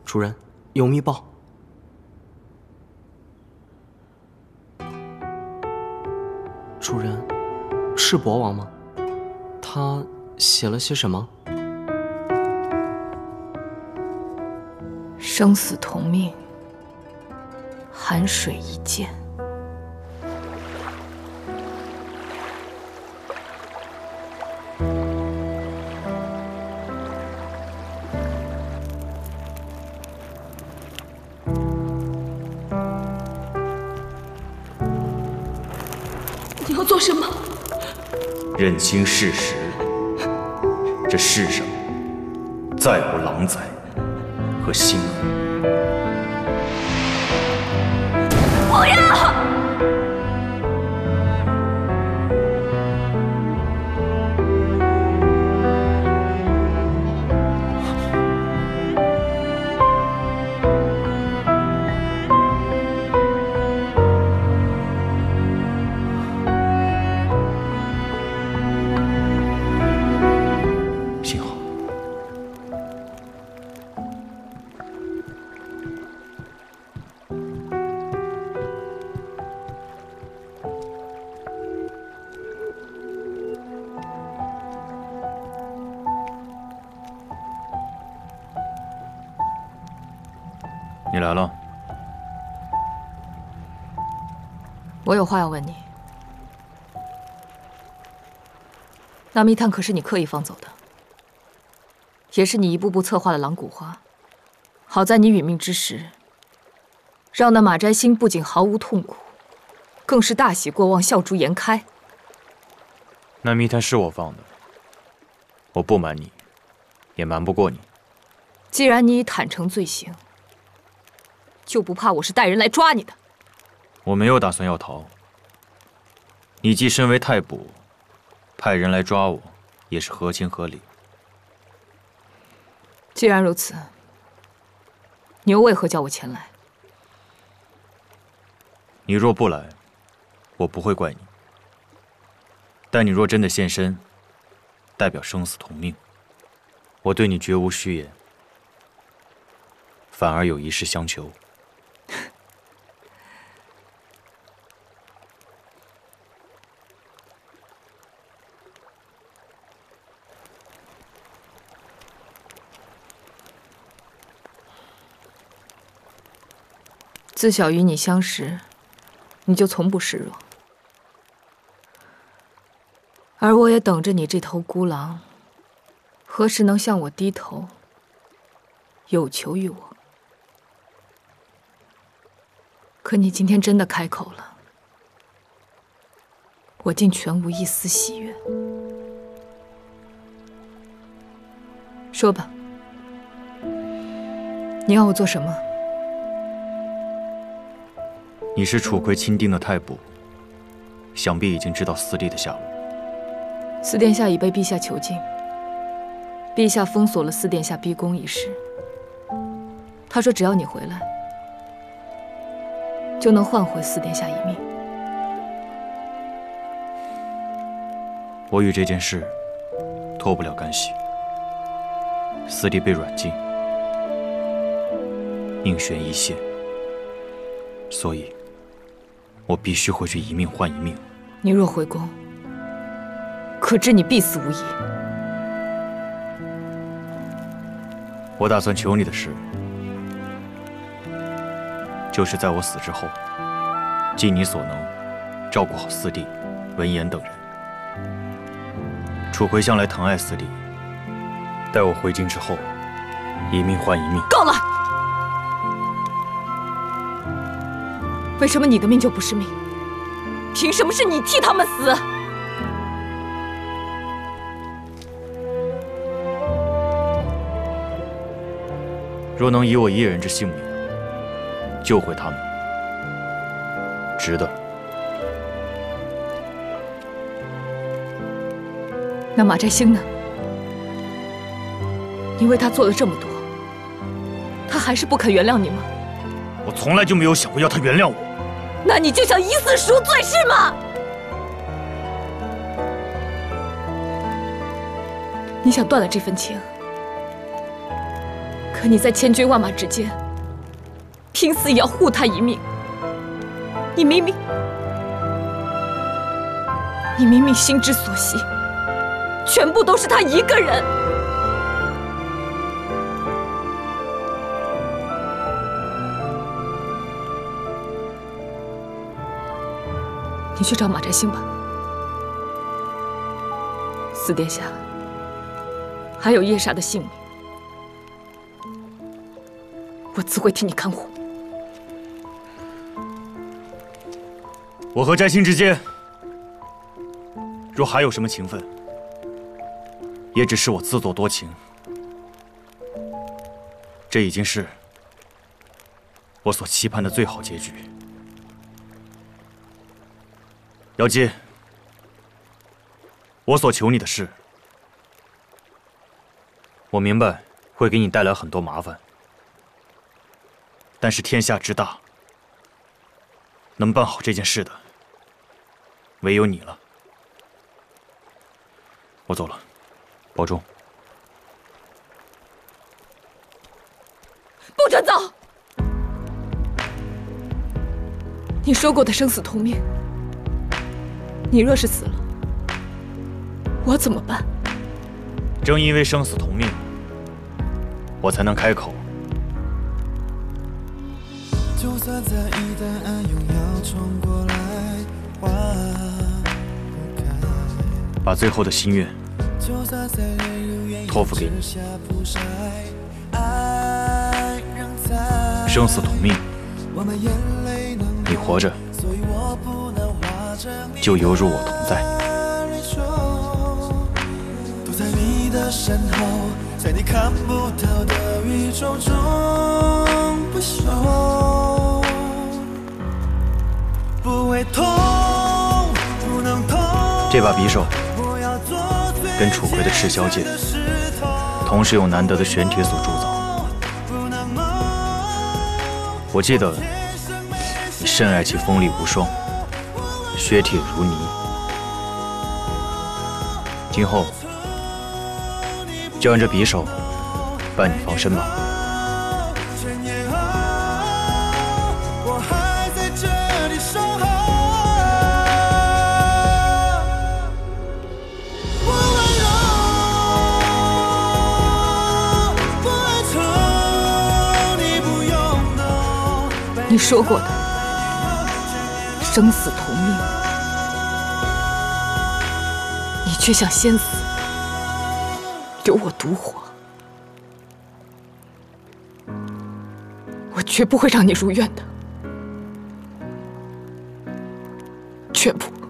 主人，有密报。主人，是博王吗？他写了些什么？ 生死同命，寒水一剑。 你要做什么？ 认清事实，这世上再无狼崽和星儿。 不要！ 幸好。你来了。 我有话要问你。那密探可是你刻意放走的，也是你一步步策划的狼骨花。好在你殒命之时，让那马摘星不仅毫无痛苦，更是大喜过望，笑逐颜开。 那密探是我放的，我不瞒你，也瞒不过你。 既然你已坦诚罪行，就不怕我是带人来抓你的？ 我没有打算要逃。你既身为太捕，派人来抓我，也是合情合理。 既然如此，你又为何叫我前来？ 你若不来，我不会怪你。但你若真的现身，代表生死同命，我对你绝无虚言，反而有一事相求。 自小与你相识，你就从不示弱，而我也等着你这头孤狼，何时能向我低头，有求于我。可你今天真的开口了，我竟全无一丝喜悦。说吧，你要我做什么？ 你是楚葵钦定的太捕，想必已经知道四弟的下落。 四殿下已被陛下囚禁，陛下封锁了四殿下逼宫一事。他说只要你回来，就能换回四殿下一命。 我与这件事脱不了干系。四弟被软禁，命悬一线，所以我必须回去一命换一命。 你若回宫，可知你必死无疑。 我打算求你的事，就是在我死之后，尽你所能，照顾好四弟、文言等人。楚葵向来疼爱四弟，待我回京之后，一命换一命。 够了！为什么你的命就不是命？凭什么是你替他们死？ 若能以我一人之性命救回他们，值得。 那马摘星呢？你为他做了这么多，他还是不肯原谅你吗？ 我从来就没有想过要他原谅我。 那你就想以死赎罪是吗？你想断了这份情，可可你在千军万马之间，拼死也要护他一命。你明明心之所系，全部都是他一个人。你去找马摘星吧，四殿下，还有叶莎的性命，我自会替你看护。 我和摘星之间，若还有什么情分，也只是我自作多情。这已经是我所期盼的最好结局。瑶姬，我所求你的事，我明白会给你带来很多麻烦，但是天下之大，能办好这件事的，唯有你了。我走了，保重。 不准走！你说过的生死同命，你若是死了，我怎么办？ 正因为生死同命，我才能开口。就算在一旦暗涌要冲过来，花不开，把最后的心愿托付给你。生死同命，你活着，就犹如我同在。躲在你的身后，在你看不到的宇宙中不朽，不会痛，不能痛。这把匕首跟楚葵的赤霄剑同时用难得的玄铁所铸造。我记得你甚爱其锋利无双，削铁如泥。今后就按这匕首伴你防身吧。 你说过的生死同命，你却想先死，留我独活。我绝不会让你如愿的，绝不。